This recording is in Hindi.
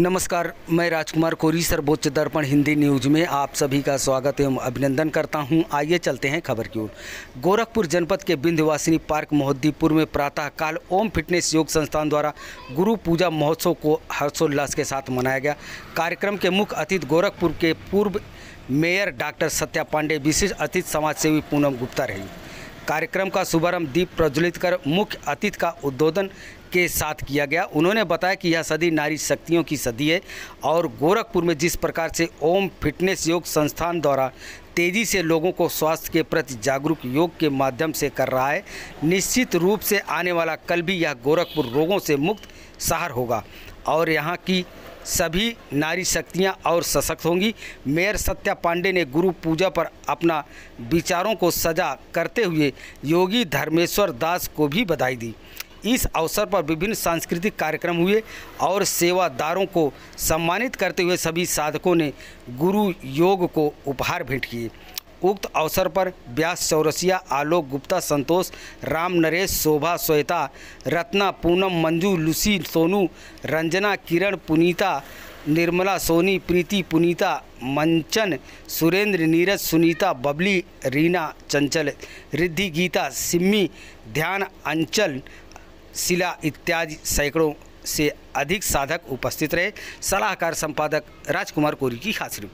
नमस्कार, मैं राजकुमार कोरी सर्वोच्च दर्पण हिंदी न्यूज में आप सभी का स्वागत एवं अभिनंदन करता हूं। आइए चलते हैं खबर की ओर। गोरखपुर जनपद के विंध्यवासिनी पार्क मोहद्दीपुर में प्रातःकाल ओम फिटनेस योग संस्थान द्वारा गुरु पूजा महोत्सव को हर्षोल्लास के साथ मनाया गया। कार्यक्रम के मुख्य अतिथि गोरखपुर के पूर्व मेयर डॉक्टर सत्या पांडे, विशिष्ट अतिथि समाजसेवी पूनम गुप्ता रही। कार्यक्रम का शुभारंभ दीप प्रज्वलित कर मुख्य अतिथि का उद्बोधन के साथ किया गया। उन्होंने बताया कि यह सदी नारी शक्तियों की सदी है और गोरखपुर में जिस प्रकार से ओम फिटनेस योग संस्थान द्वारा तेज़ी से लोगों को स्वास्थ्य के प्रति जागरूक योग के माध्यम से कर रहा है, निश्चित रूप से आने वाला कल भी यह गोरखपुर रोगों से मुक्त शहर होगा और यहाँ की सभी नारी शक्तियाँ और सशक्त होंगी। मेयर सत्या पांडे ने गुरु पूजा पर अपना विचारों को साझा करते हुए योगी धर्मेश्वर दास को भी बधाई दी। इस अवसर पर विभिन्न सांस्कृतिक कार्यक्रम हुए और सेवादारों को सम्मानित करते हुए सभी साधकों ने गुरु योग को उपहार भेंट किए। उक्त अवसर पर व्यास चौरसिया, आलोक गुप्ता, संतोष, राम नरेश, शोभा, श्वेता, रत्ना, पूनम, मंजू, लुसी, सोनू, रंजना, किरण, पुनीता, निर्मला, सोनी, प्रीति, पुनीता, मंचन, सुरेंद्र, नीरज, सुनीता, बबली, रीना, चंचल, रिद्धि, गीता, सिम्मी, ध्यान, अंचल, शिला इत्यादि सैकड़ों से अधिक साधक उपस्थित रहे। सलाहकार संपादक राजकुमार कोरी की खास रिपोर्ट।